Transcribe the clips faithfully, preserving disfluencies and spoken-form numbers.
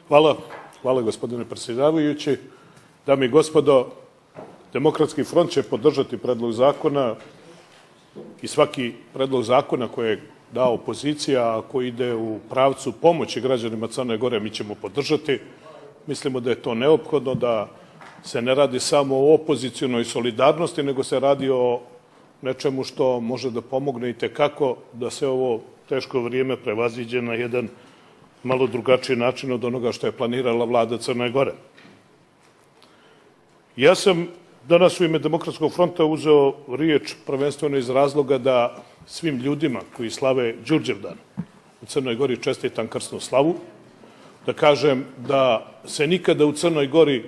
Hvala. Hvala, gospodine predsjedavajući. Dame i gospodo, Demokratski front će podržati predlog zakona i svaki predlog zakona koje je dao opozicija, a koji ide u pravcu pomoći građanima Crne Gore, mi ćemo podržati. Mislimo da je to neophodno, da se ne radi samo o opozicionoj solidarnosti, nego se radi o nečemu što može da pomogne i tekako da se ovo teško vrijeme prevaziđe na jedan malo drugačiji način od onoga što je planirala vlada Crne Gore. Ja sam danas u ime Demokratskog fronta uzeo riječ prvenstveno iz razloga da svim ljudima koji slave Đurđevdan u Crnoj Gori čestitam krsnu slavu, da kažem da se nikada u Crnoj Gori,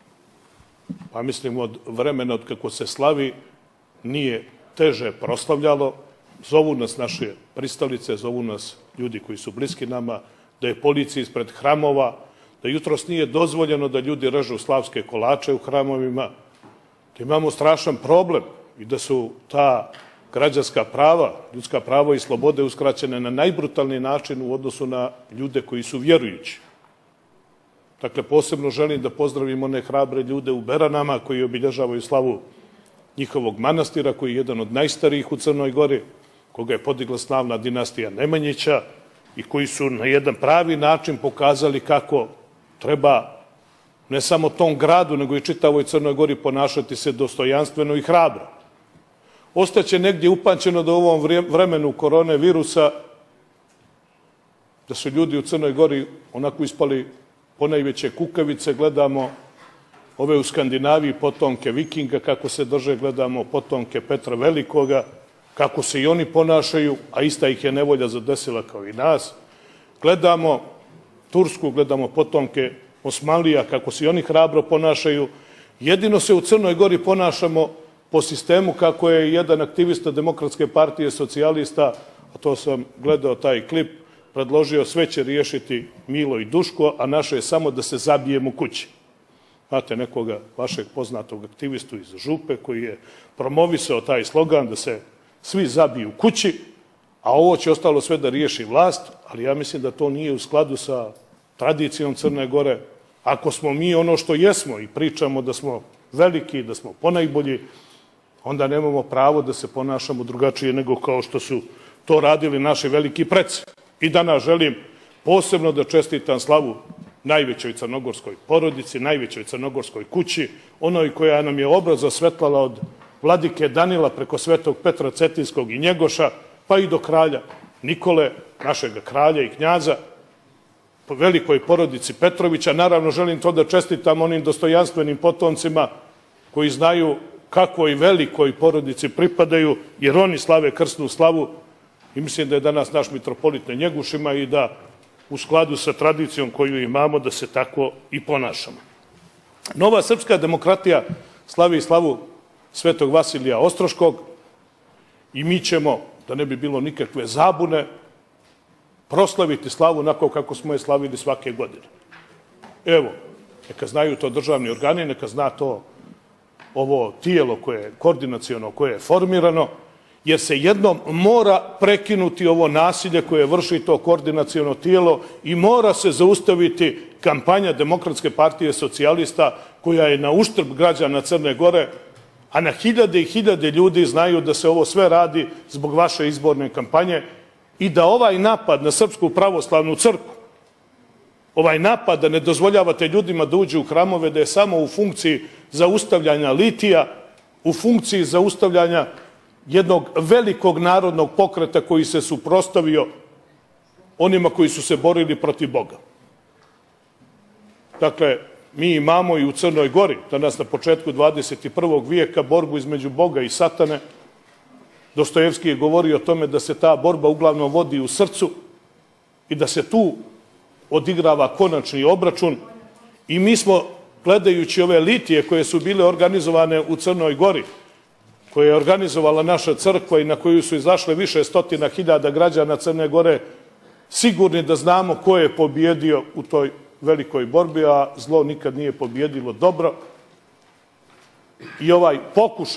pa mislim od vremena od kako se slavi, nije teže proslavljalo. Zovu nas naše pristalice, zovu nas ljudi koji su bliski nama, da je policija ispred hramova, da jutros nije dozvoljeno da ljudi režu slavske kolače u hramovima, da imamo strašan problem i da su ta građanska prava, ljudska prava i slobode uskraćene na najbrutalniji način u odnosu na ljude koji su vjerujući. Dakle, posebno želim da pozdravim one hrabre ljude u Beranama koji obilježavaju slavu njihovog manastira, koji je jedan od najstarijih u Crnoj Gori, koga je podigla slavna dinastija Nemanjića i koji su na jedan pravi način pokazali kako treba ne samo tom gradu, nego i čitavoj Crnoj Gori ponašati se dostojanstveno i hrabro. Ostaće negdje upamćeno da u ovom vremenu korone virusa da su ljudi u Crnoj Gori onako ispali ponajveće kukavice. Gledamo ove u Skandinaviji potomke Vikinga kako se drže, gledamo potomke Petra Velikoga kako se i oni ponašaju, a ista ih je nevolja zadesila kao i nas. Gledamo Tursku, gledamo potomke Osmanlija kako se i oni hrabro ponašaju. Jedino se u Crnoj Gori ponašamo po sistemu kako je jedan aktivista Demokratske partije socijalista, a to sam gledao taj klip, predložio: sve će riješiti Milo i Duško, a naše je samo da se zabijemo kući. Znate nekoga vašeg poznatog aktivistu iz Župe koji je promovisao taj slogan da se svi zabiju kući, a ovo će ostalo sve da riješi vlast, ali ja mislim da to nije u skladu sa tradicijom Crne Gore. Ako smo mi ono što jesmo i pričamo da smo veliki, da smo ponajbolji, onda nemamo pravo da se ponašamo drugačije nego kao što su to radili naši veliki preci. I danas želim posebno da čestitam slavu najvećoj crnogorskoj porodici, najvećoj crnogorskoj kući, onoj koja nam je obraz zasvetlala od vladike Danila preko svetog Petra Cetinskog i Njegoša, pa i do kralja Nikole, našeg kralja i knjaza, po velikoj porodici Petrovića. Naravno, želim to da čestitam onim dostojanstvenim potomcima koji znaju kakvoj velikoj porodici pripadaju, jer oni slave krsnu slavu i mislim da je danas naš mitropolit na Njegušima i da u skladu sa tradicijom koju imamo da se tako i ponašamo. Nova srpska demokratija slavi slavu Svetog Vasilija Ostroškog i mi ćemo, da ne bi bilo nikakve zabune, proslaviti slavu onako kako smo je slavili svake godine. Evo, neka znaju to državni organi, neka zna to ovo tijelo koje je koordinaciono, koje je formirano, jer se jednom mora prekinuti ovo nasilje koje vrši to koordinaciono tijelo i mora se zaustaviti kampanja Demokratske partije socijalista koja je na uštrb građana Crne Gore, a na hiljade i hiljade ljudi znaju da se ovo sve radi zbog vaše izborne kampanje i da ovaj napad na Srpsku pravoslavnu crkvu, ovaj napad da ne dozvoljavate ljudima da uđu u hramove, da je samo u funkciji zaustavljanja litija, u funkciji zaustavljanja jednog velikog narodnog pokreta koji se suprotstavio onima koji su se borili protiv Boga. Dakle, mi imamo i u Crnoj Gori, danas na početku dvadeset prvog vijeka, borbu između Boga i satane. Dostojevski je govorio o tome da se ta borba uglavnom vodi u srcu i da se tu odigrava konačni obračun. I mi smo, gledajući ove litije koje su bile organizovane u Crnoj Gori, koje je organizovala naša crkva i na koju su izašle više stotina hiljada građana Crne Gore, sigurni da znamo ko je pobjedio u toj velikoj borbi, a zlo nikad nije pobjedilo dobro. I ovaj pokušaj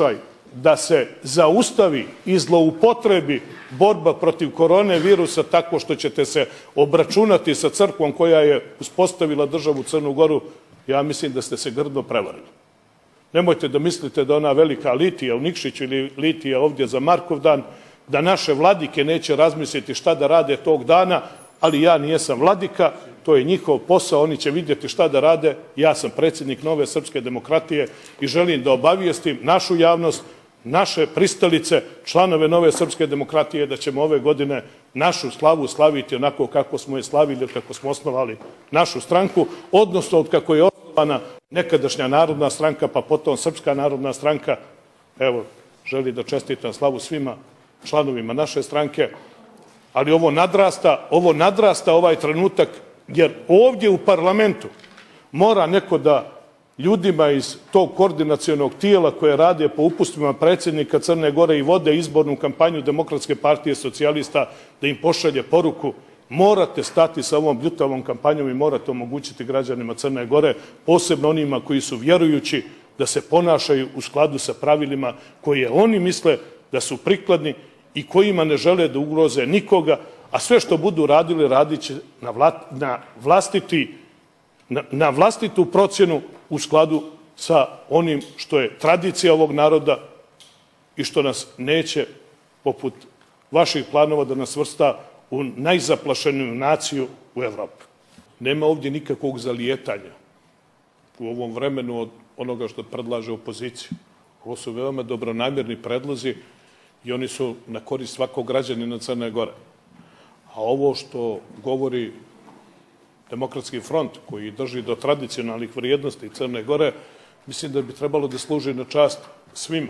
da se zaustavi i zloupotrebi borba protiv korone virusa tako što ćete se obračunati sa crkvom koja je uspostavila državu Crnu Goru, ja mislim da ste se grdno prevarili. Nemojte da mislite da ona velika Litija u Nikšiću ili Litija ovdje za Markovdan, da naše vladike neće razmisliti šta da rade tog dana, ali ja nijesam vladika, to je njihov posao, oni će vidjeti šta da rade. Ja sam predsjednik Nove srpske demokratije i želim da obavijestim našu javnost, naše pristalice, članove Nove srpske demokratije, da ćemo ove godine našu slavu slaviti onako kako smo je slavili, kako smo osnovali našu stranku, odnosno od kako je osnovana nekadašnja Narodna stranka, pa potom Srpska narodna stranka. Evo, želim da čestitam slavu svima članovima naše stranke, ali ovo nadrasta, ovo nadrasta ovaj trenutak, jer ovdje u parlamentu mora neko da ljudima iz tog koordinacionog tijela koje rade po upustvima predsjednika Crne Gore i vode izbornu kampanju Demokratske partije socijalista, da im pošalje poruku: morate stati sa ovom bljutavom kampanjom i morate omogućiti građanima Crne Gore, posebno onima koji su vjerujući, da se ponašaju u skladu sa pravilima koje oni misle da su prikladni i kojima ne žele da ugroze nikoga, a sve što budu radili, radit će na, vla, na, vlastiti, na, na vlastitu procjenu u skladu sa onim što je tradicija ovog naroda i što nas neće, poput vaših planova, da nas vrsta u najzaplašeniju naciju u Evropi. Nema ovdje nikakvog zalijetanja u ovom vremenu od onoga što predlaže opozicija. Ovo su veoma dobronamjerni predlozi i oni su na korist svakog građanina Crne Gore. A ovo što govori Demokratski front, koji drži do tradicionalnih vrijednosti Crne Gore, mislim da bi trebalo da služi na čast svima.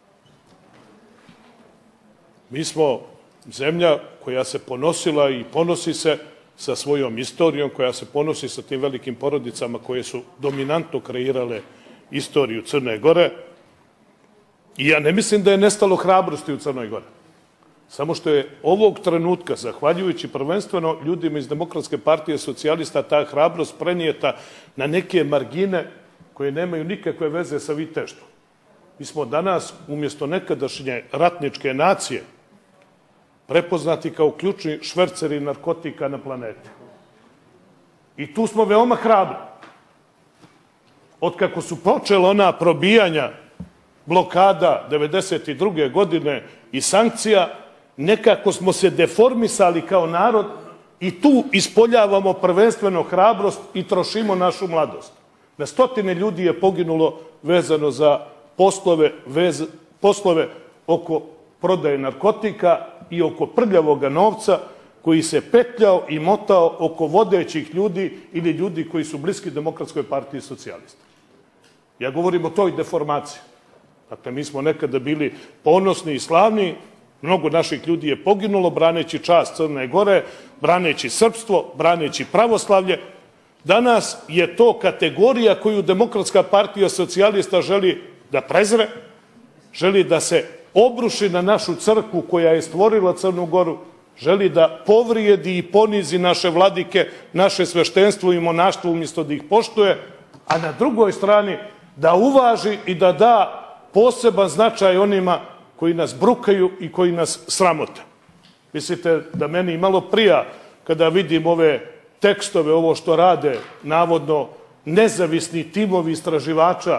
Mi smo zemlja koja se ponosila i ponosi se sa svojom istorijom, koja se ponosi sa tim velikim porodicama koje su dominantno kreirale istoriju Crne Gore. I ja ne mislim da je nestalo hrabrosti u Crnoj Gori. Samo što je ovog trenutka, zahvaljujući prvenstveno ljudima iz Demokratske partije socijalista, ta hrabrost prenijeta na neke margine koje nemaju nikakve veze sa viteštvom. Mi smo danas, umjesto nekadašnje ratničke nacije, prepoznati kao ključni šverceri narkotika na planeti. I tu smo veoma hrabri. Otkako su počela ona probijanja blokada devedeset druge godine i sankcija, nekako smo se deformisali kao narod i tu ispoljavamo prvenstveno hrabrost i trošimo našu mladost. Na stotine ljudi je poginulo vezano za poslove, vez, poslove oko prodaje narkotika i oko prljavoga novca koji se petljao i motao oko vodećih ljudi ili ljudi koji su bliski Demokratskoj partiji socijalista. Ja govorim o toj deformaciji. Dakle, mi smo nekada bili ponosni i slavni, mnogo naših ljudi je poginulo braneći čast Crne Gore, braneći srpstvo, braneći pravoslavlje. Danas je to kategorija koju Demokratska partija socijalista želi da prezre, želi da se obruši na našu crkvu koja je stvorila Crnu Goru, želi da povrijedi i ponizi naše vladike, naše sveštenstvo i monaštvo umjesto da ih poštuje, a na drugoj strani da uvaži i da da poseban značaj onima koji nas brukaju i koji nas sramote. Mislite da meni malo prija kada vidim ove tekstove, ovo što rade navodno nezavisni timovi istraživača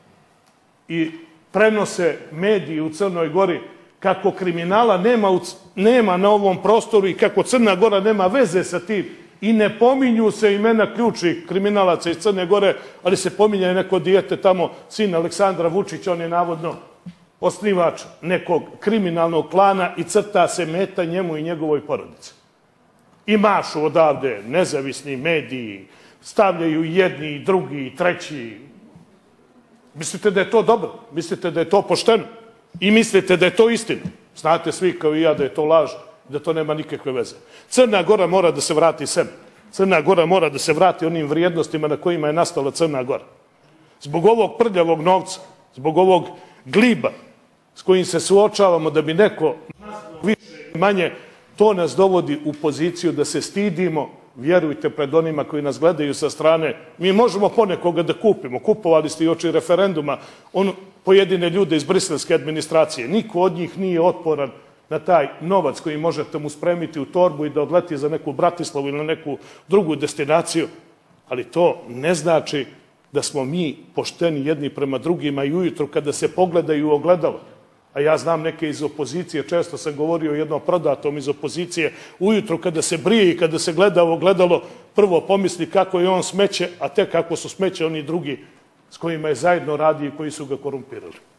i prenose mediji u Crnoj Gori, kako kriminala nema, u, nema na ovom prostoru i kako Crna Gora nema veze sa tim i ne pominju se imena ključnih kriminalaca iz Crne Gore, ali se pominje neko dijete tamo, sin Aleksandra Vučića, on je navodno osnivač nekog kriminalnog klana i crta se meta njemu i njegovoj porodici. I mašu odavde nezavisni mediji, stavljaju jedni i drugi i treći. Mislite da je to dobro? Mislite da je to pošteno? I mislite da je to istina? Znate svi kao i ja da je to laž, da to nema nikakve veze. Crna Gora mora da se vrati sebi. Crna Gora mora da se vrati onim vrijednostima na kojima je nastala Crna Gora. Zbog ovog prljavog novca, zbog ovog gliba s kojim se suočavamo da bi neko više i manje, to nas dovodi u poziciju da se stidimo vjerujte pred onima koji nas gledaju sa strane, mi možemo ponekoga da kupimo. Kupovali ste i oči referenduma on, pojedine ljude iz briselske administracije. Niko od njih nije otporan na taj novac koji možete mu spremiti u torbu i da odleti za neku Bratislavu ili na neku drugu destinaciju. Ali to ne znači da smo mi pošteni jedni prema drugima i ujutru kada se pogledaju u ogledalo. A ja znam neke iz opozicije, često sam govorio o jednom prodatom iz opozicije, ujutru kada se brije i kada se gleda u ogledalo, prvo pomisli kako je on smeće, a tek kako su smeće oni drugi s kojima je zajedno radio i koji su ga korumpirali.